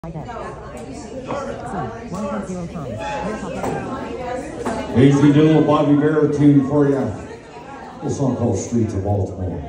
Easy, did a little Bobby Bear tune for you. A song called Streets of Baltimore.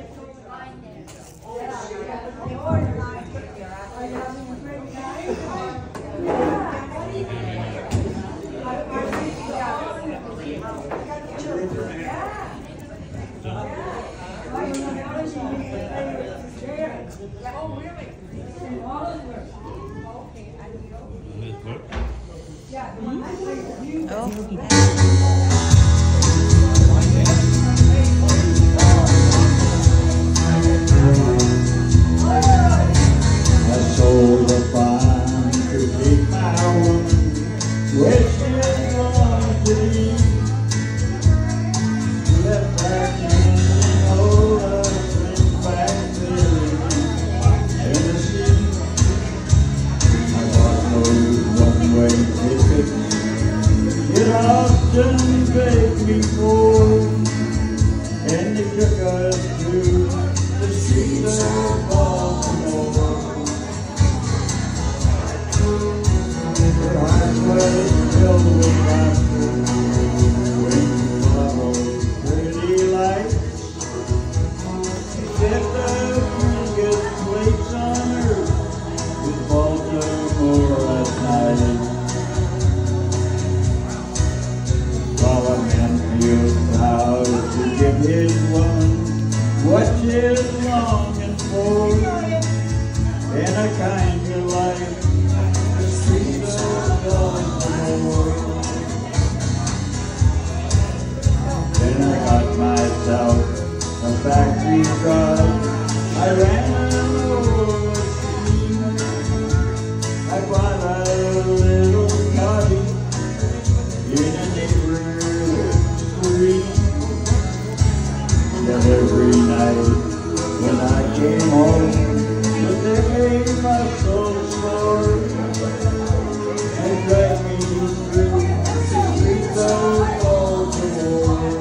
And they took us to the streets of Baltimore. Her heart was filled with laughter when she followed pretty lights. She said the biggest place on earth is Baltimore at night. While a man feels proud to give his woman what she's longing for, and a kinder life, the streets of Baltimore. Then I got myself a factory truck, I ran over a steamer, I bought a little cottage in a neighborhood street. And every night when I came home, the day my soul sore, they dragged me through the streets of Baltimore.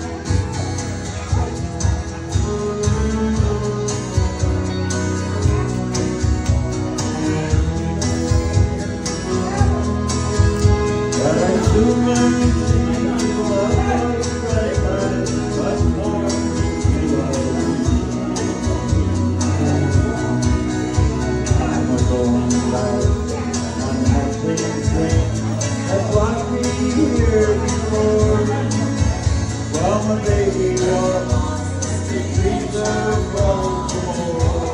But I soon learned to see love was right, but more to love. I'm a going back on that same train that brought me here before. Well, my baby walks the streets of Baltimore.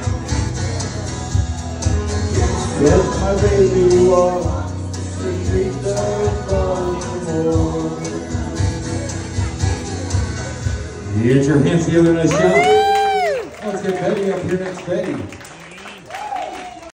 Yes, my baby walks the streets of Baltimore. Get your hands together, nice job. Let's get Betty up here next, Betty.